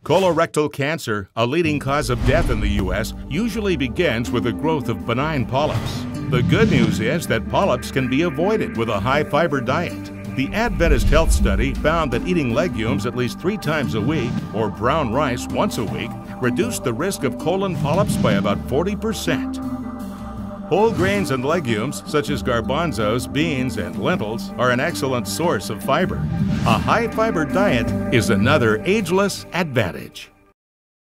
Colorectal cancer, a leading cause of death in the U.S., usually begins with the growth of benign polyps. The good news is that polyps can be avoided with a high-fiber diet. The Adventist Health Study found that eating legumes at least 3 times a week or brown rice once a week reduced the risk of colon polyps by about 40%. Whole grains and legumes, such as garbanzos, beans, and lentils, are an excellent source of fiber. A high-fiber diet is another ageless advantage.